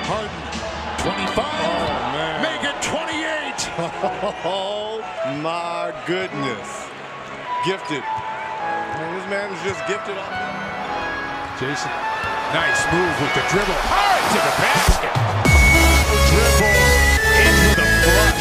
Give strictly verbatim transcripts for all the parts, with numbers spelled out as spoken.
Harden, twenty-five, oh, man. make it twenty-eight. Oh my goodness. Gifted. Man, this man is just gifted. Jason, nice move with the dribble. Hard to the basket. Dribble into the flush.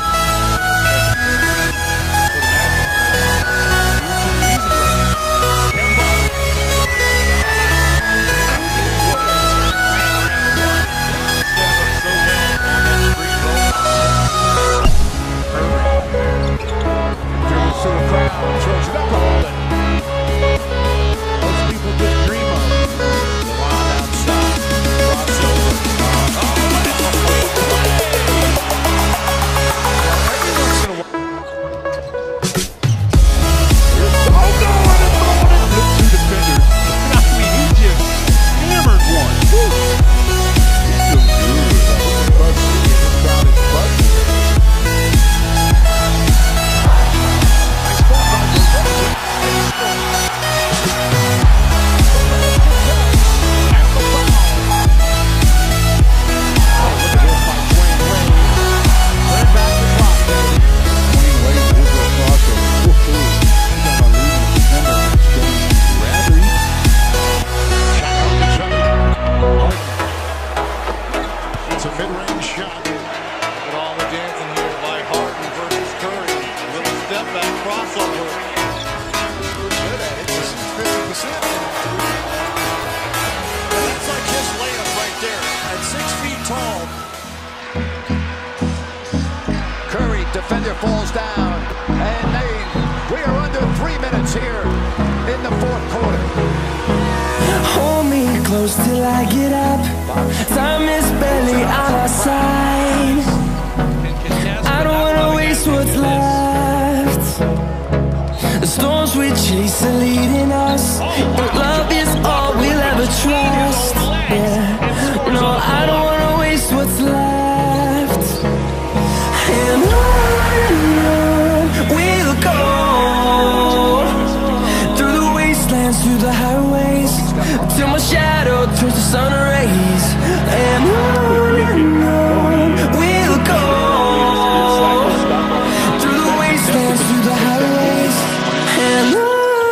Defender falls down, and they, we are under three minutes here in the fourth quarter. Hold me close till I get up. Time is barely on our side. I don't wanna waste what's left. The storms we chase are leading us, but love is all we'll ever trust. Yeah, no, I don't wanna waste what's left. And we'll go through the wastelands, through the highways, till my shadow turns to sun rays. And on and on we'll go through the wastelands, through the highways, and on.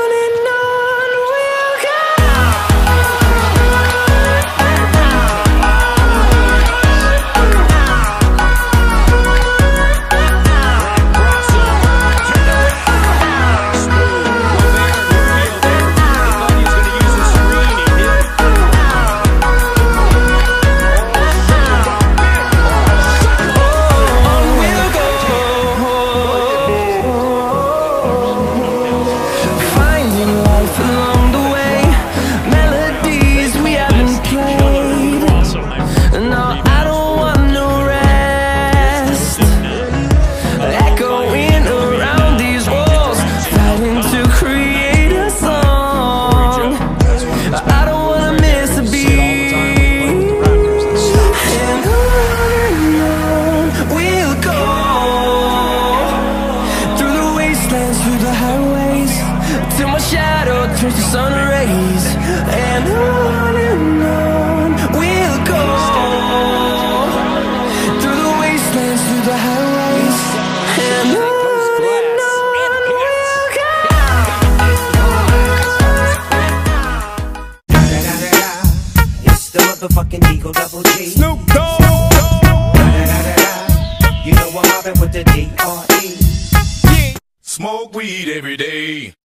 Turns to sun rays, and on and on we'll go through the wastelands, through the highways, and on and on we'll go. It's the motherfucking Eagle Double G. Snoop Dogg. You know I'm mobbing with the D R E. Smoke weed every day.